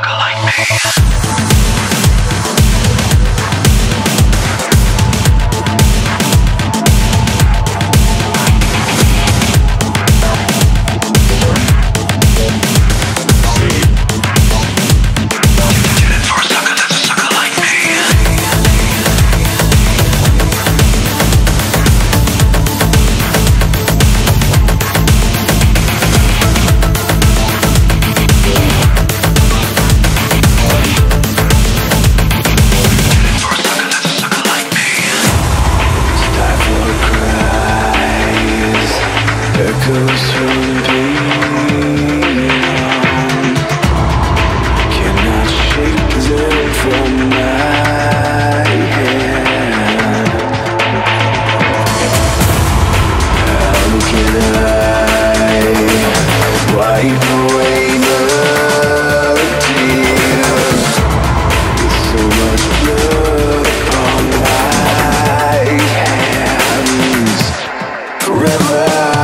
sucker like me. Echoes from beyond cannot shake them from my hand. How can I wipe away the tears with so much blood upon my hands? Forever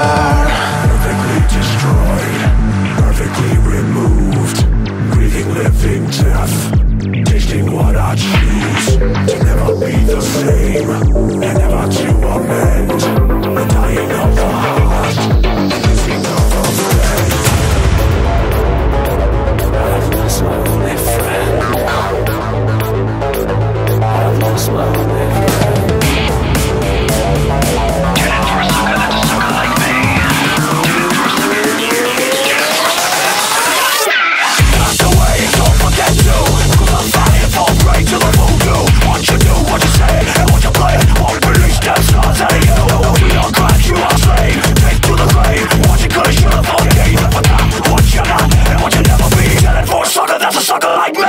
tasting what I choose, to never be the same, and never to amend. The dying of the heart, losing of a friend. I've lost my only friend. I've lost my only friend. Tune in for a sucker that's a sucker like me. Tune in for a sucker. That's the way, don't forget to. Right to the voodoo. What you do, what you say, and what you play won't release them scars out of you. We don't crack, you are slave. Take to the grave. What you coulda, shoulda, thought you gave and forgot what you're not and what you'll never be. Headed for a sucker that's a sucker like me.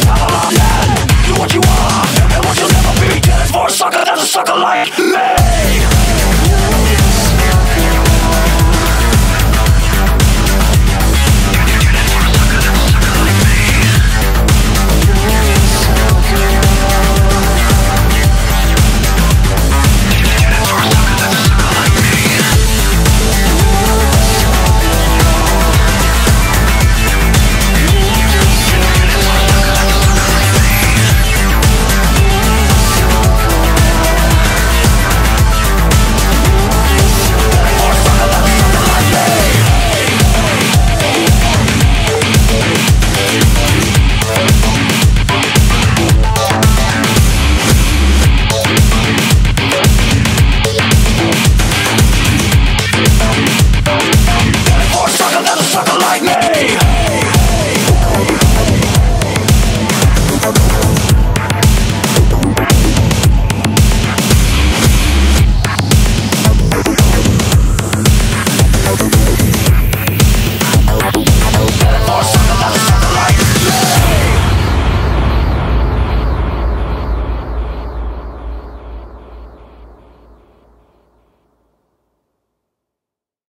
Sucker like me.